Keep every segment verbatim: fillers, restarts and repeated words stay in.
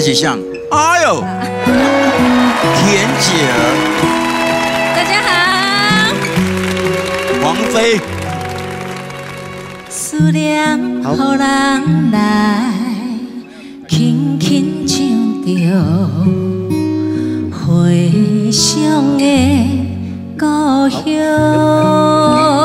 是像，哎呦，田姐儿， 大家好， 王菲， 思念予人来，轻轻唱着回乡的故乡。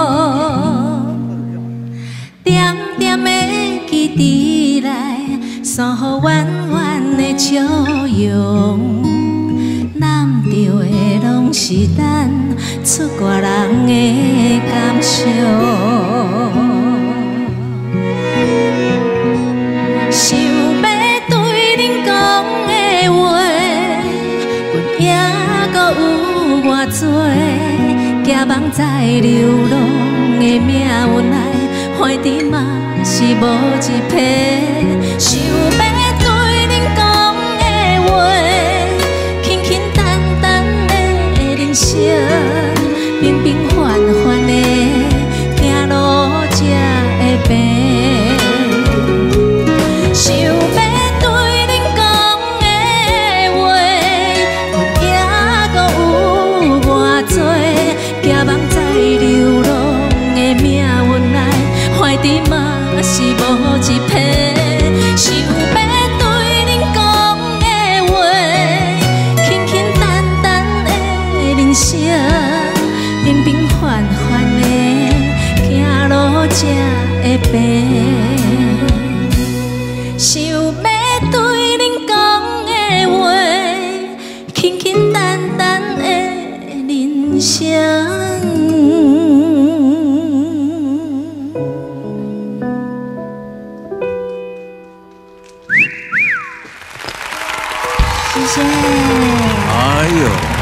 山河弯弯的笑容，揽着的拢是咱出外人的感伤。想要对恁讲的话，阮还阁有偌多，寄望在流浪的命运来，海底嘛是无一片。 想要对恁讲的话，轻轻淡淡的人生，平平凡凡的行路才会平。想要对恁讲的话，阮还阁有偌多，寄望在流浪的命运来，海底嘛是无一片。 想要对恁讲的话，轻轻淡淡的人生，平平凡凡的行路才会平。想要对恁讲的话，轻轻淡淡的人生。 谢谢。 哎呦。